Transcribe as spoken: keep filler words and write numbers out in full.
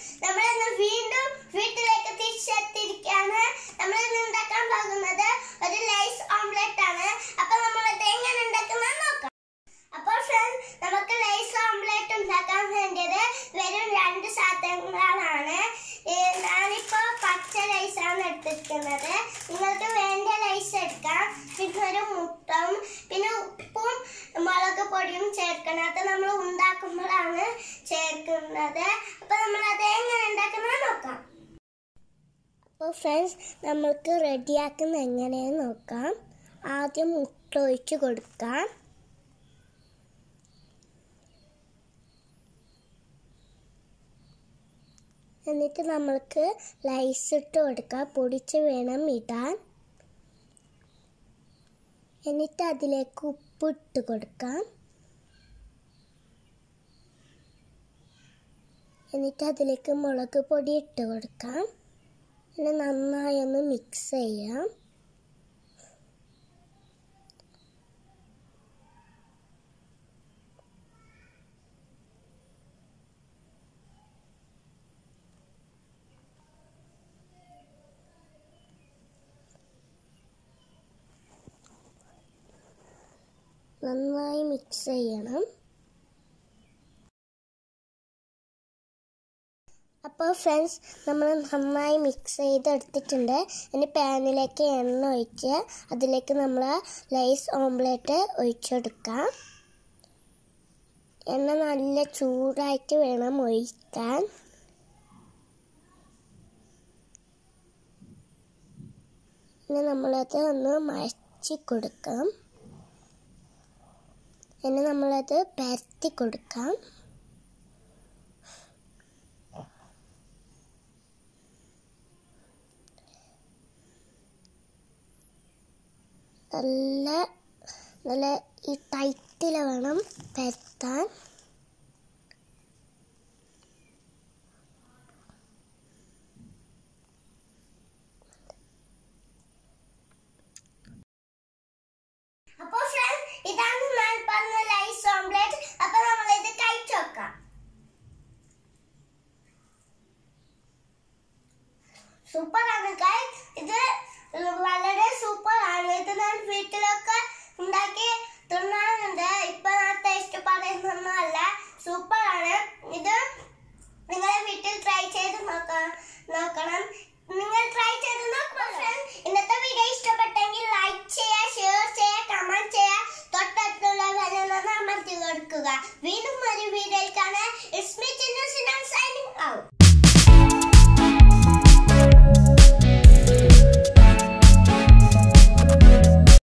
നമ്മൾ ഇന്ന് വീണ്ടും വീട്ടിലേക്ക് തിരിച്ചെത്തിയിരിക്കുകയാണ്. നമ്മൾ ഇന്ന് ഉണ്ടാക്കാൻ പോകുന്നത് ഒരു ലൈസ് ഓംലെറ്റ് ആണ്. അപ്പോൾ നമ്മൾ ഇത് എങ്ങനെ ഉണ്ടാക്കുന്നത് നോക്കാം. അപ്പോൾ ഫ്രണ്ട്സ്, നമുക്ക് ലൈസ് ഓംലെറ്റ് ഉണ്ടാക്കാൻ വേണ്ടത് വെറും രണ്ട് സാധനങ്ങളാണ്. ഞാനിപ്പോൾ പച്ച ലൈസാണ് എടുത്തിരിക്കുന്നത്. നിങ്ങൾക്ക് വേണ്ട ലൈസ് എടുക്കാം. പിന്നെ ഒരു മുട്ടയും പിന്നെ ഉപ്പും മുളക് പൊടിയും ചേർക്കണം. അത് നമ്മൾ ഉണ്ടാക്കുമ്പോഴാണ് ചേർക്കുന്നത്. അപ്പോൾ നമ്മൾ അത് എങ്ങനെ ഉണ്ടാക്കുന്നത് നോക്കാം. അപ്പോൾ ഫ്രണ്ട്സ്, നമ്മൾക്ക് റെഡിയാക്കുന്ന എങ്ങനെയെന്ന് നോക്കാം. ആദ്യം മുട്ട ഒഴിച്ച് കൊടുക്കാം. എന്നിട്ട് നമ്മൾക്ക് ലൈസ് ഇട്ട് കൊടുക്കാം. പൊടിച്ച് വേണം ഇടാൻ. എന്നിട്ട് അതിലേക്ക് ഉപ്പ് ഇട്ട് കൊടുക്കാം. എന്നിട്ട് അതിലേക്ക് മുളക് പൊടി ഇട്ട് കൊടുക്കാം. പിന്നെ നന്നായി ഒന്ന് മിക്സ് ചെയ്യാം. നന്നായി മിക്സ് ചെയ്യണം. അപ്പോൾ ഫ്രണ്ട്സ്, നമ്മൾ നന്നായി മിക്സ് ചെയ്തെടുത്തിട്ടുണ്ട്. ഇനി പാനിലേക്ക് എണ്ണ ഒഴിച്ച് അതിലേക്ക് നമ്മൾ ലൈസ് ഓംലെറ്റ് ഒഴിച്ചെടുക്കാം. എണ്ണ നല്ല ചൂടായിട്ട് വേണം ഒഴിക്കാൻ. ഇനി നമ്മളത് ഒന്ന് മയച്ച് കൊടുക്കാം. ഇനി നമ്മളത് പരത്തി കൊടുക്കാം. നല്ല നല്ല ഈ ടൈറ്റിൽ വേണം പരത്താൻ. അപ്പോൾ ഫ്രണ്ട്സ്, ഇതാണ് ഞാൻ പറഞ്ഞ ലൈസ് ഓംലെറ്റ്. അപ്പോൾ നമ്മൾ ഇത് കഴിച്ചു നോക്കാം. സൂപ്പർ ആണ് ഗൈസ്. ഇത് വളരെ സൂപ്പർ ആണ്. ഇത് ഞാൻ വീട്ടിലൊക്കെ ഉണ്ടാക്കി തിന്നാറുണ്ട്. ഇപ്പൊ ഞാൻ ടേസ്റ്റ് പറയുന്നൊന്നുമല്ല. സൂപ്പർ ആണ്. ഇത് നിങ്ങളെ വീട്ടിൽ ട്രൈ ചെയ്ത് നോക്കണം നോക്കണം നിങ്ങൾ ട്രൈ ചെയ്ത് നോക്കണം. ഇന്നത്തെ വീഡിയോ ഇഷ്ടപ്പെട്ടെങ്കിൽ ലൈക്ക് ചെയ്യുക, ഷെയർ ചെയ്യുക, കമന്റ് ചെയ്യുക, തൊട്ടടുത്തുള്ള ബെൽ ഒന്ന് അമർത്തി കൊടുക്കുക. വീണ്ടും ഒരു വീഡിയോയിൽ കാണാം. It's me Chinnu.